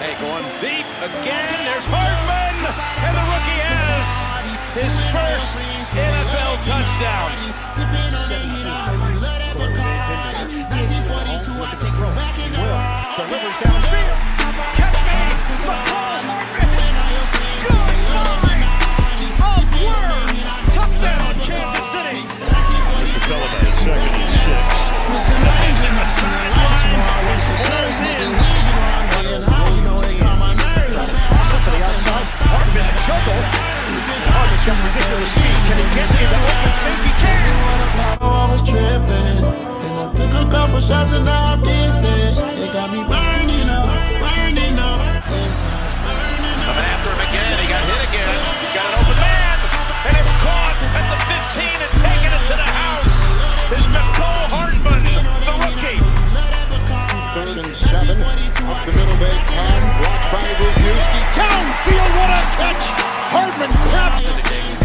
Mecole going deep again. There's Hardman, and the rookie has his first NFL touchdown. Delivers downfield. Catch me, Mecole. Good line of work. Touchdown, Kansas City. Don Toliver, second and 6. He's in the sideline. He's closed in. To the outside. Hardman in trouble. Hardman's got ridiculous speed. Can he get into open space? He can. I was tripping, and I took a couple shots and now I'm dancing. They got me burning up, burning up. Coming after him again. He got hit again. He's got an open man, and it's caught at the 15 and taking it to the house. Is Mecole Hardman, the rookie. 3rd and 7. Up the middle, they come. Blocked by Wisniewski. Downfield, what a catch! Hardman traps it.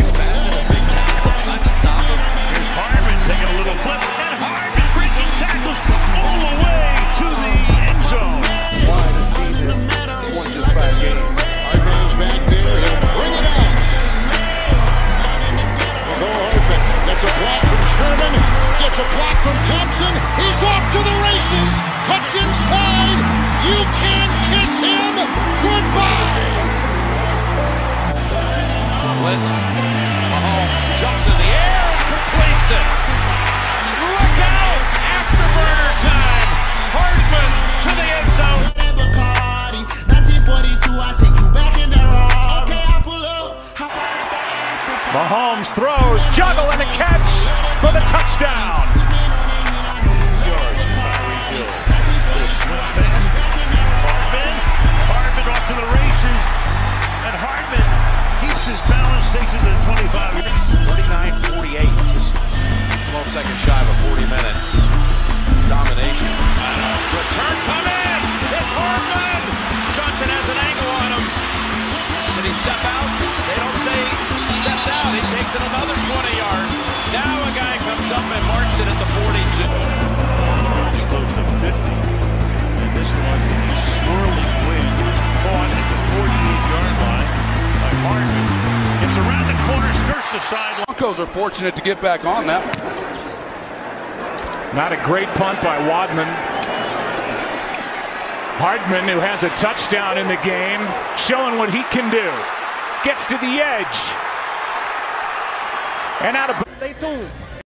Here's Hardman taking a little flip, and Hardman breaking tackles all the way to the end zone. Why this team has won just 5 games. Hardman is back there. He'll bring it out. Mecole Hardman gets a block from Sherman. Gets a block from Thompson. He's off to the races. Cuts inside. You can kiss him goodbye. Blitz. Mahomes jumps in the air and completes it. Look out! Afterburner time. Hardman to the end zone. 1942, I take you back in there. Okay, I pull up. Mahomes throws, juggle, and a catch for the touchdown. Hardman off to the races, and Hardman keeps his balance, takes it to the 25 minutes. 49-48, just 12 seconds shy of a 40-minute domination. Return coming! It's Hardman! Johnson has an angle on him. Did he step out? They don't say he stepped out. He takes it another 20 yards. Now a guy comes up and marks it at the 42. Close to 50. And this one, swirling wind, was caught at the 48-yard line by Hardman. Gets around the corner, skirts the sideline. Broncos are fortunate to get back on that one. Not a great punt by Hardman. Hardman, who has a touchdown in the game, showing what he can do. Gets to the edge. And out of... Stay tuned.